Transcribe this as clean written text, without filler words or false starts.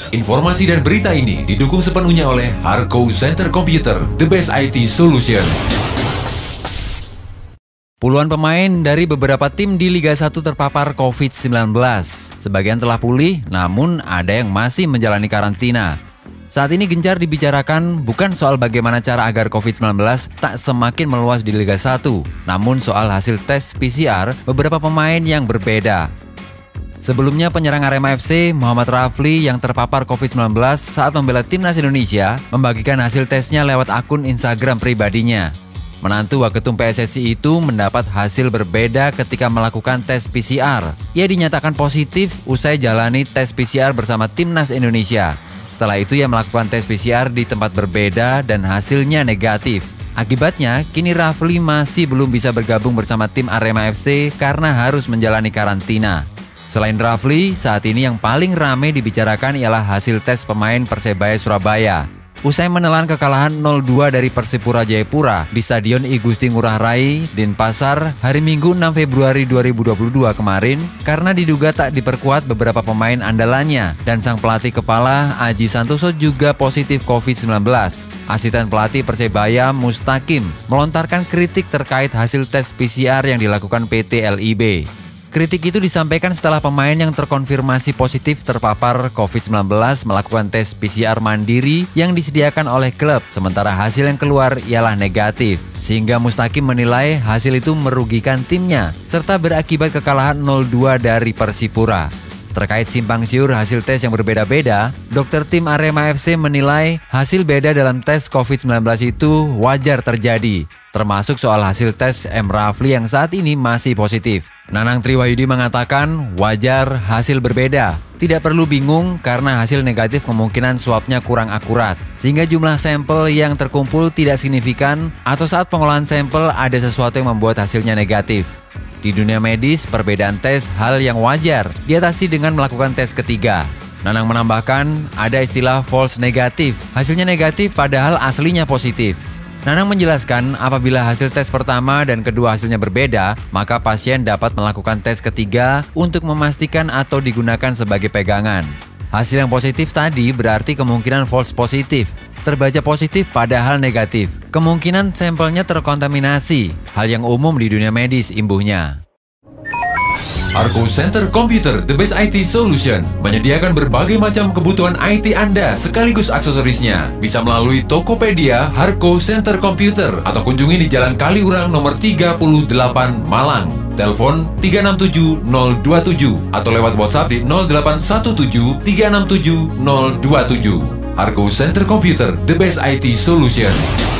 Informasi dan berita ini didukung sepenuhnya oleh Harco Center Computer, the best IT solution. Puluhan pemain dari beberapa tim di Liga 1 terpapar COVID-19. Sebagian telah pulih, namun ada yang masih menjalani karantina. Saat ini gencar dibicarakan bukan soal bagaimana cara agar COVID-19 tak semakin meluas di Liga 1, namun soal hasil tes PCR beberapa pemain yang berbeda. Sebelumnya penyerang Arema FC, Muhammad Rafli yang terpapar COVID-19 saat membela timnas Indonesia membagikan hasil tesnya lewat akun Instagram pribadinya. Menantu Waketum PSSI itu mendapat hasil berbeda ketika melakukan tes PCR. Ia dinyatakan positif usai jalani tes PCR bersama timnas Indonesia. Setelah itu ia melakukan tes PCR di tempat berbeda dan hasilnya negatif. Akibatnya, kini Rafli masih belum bisa bergabung bersama tim Arema FC karena harus menjalani karantina. Selain Rafli, saat ini yang paling ramai dibicarakan ialah hasil tes pemain Persebaya Surabaya. Usai menelan kekalahan 0-2 dari Persipura Jayapura di Stadion I Gusti Ngurah Rai, Denpasar, hari Minggu 6 Februari 2022 kemarin, karena diduga tak diperkuat beberapa pemain andalannya dan sang pelatih kepala Aji Santoso juga positif COVID-19. Asisten pelatih Persebaya Mustaqim melontarkan kritik terkait hasil tes PCR yang dilakukan PT LIB. Kritik itu disampaikan setelah pemain yang terkonfirmasi positif terpapar COVID-19 melakukan tes PCR mandiri yang disediakan oleh klub, sementara hasil yang keluar ialah negatif. Sehingga Mustaqim menilai hasil itu merugikan timnya, serta berakibat kekalahan 0-2 dari Persipura. Terkait simpang siur hasil tes yang berbeda-beda, dokter tim Arema FC menilai hasil beda dalam tes COVID-19 itu wajar terjadi, termasuk soal hasil tes M. Rafli yang saat ini masih positif. Nanang Triwayudi mengatakan wajar hasil berbeda, tidak perlu bingung karena hasil negatif kemungkinan swabnya kurang akurat, sehingga jumlah sampel yang terkumpul tidak signifikan atau saat pengolahan sampel ada sesuatu yang membuat hasilnya negatif. Di dunia medis, perbedaan tes hal yang wajar diatasi dengan melakukan tes ketiga. Nanang menambahkan ada istilah false negatif, hasilnya negatif padahal aslinya positif. Nanang menjelaskan apabila hasil tes pertama dan kedua hasilnya berbeda, maka pasien dapat melakukan tes ketiga untuk memastikan atau digunakan sebagai pegangan. Hasil yang positif tadi berarti kemungkinan false positif, terbaca positif padahal negatif. Kemungkinan sampelnya terkontaminasi, hal yang umum di dunia medis, imbuhnya. Harco Center Computer, the best IT solution, menyediakan berbagai macam kebutuhan IT Anda sekaligus aksesorisnya. Bisa melalui Tokopedia Harco Center Computer atau kunjungi di Jalan Kaliurang nomor 38 Malang. Telepon 367027 atau lewat WhatsApp di 0817 367 027. Harco Center Computer, the best IT solution.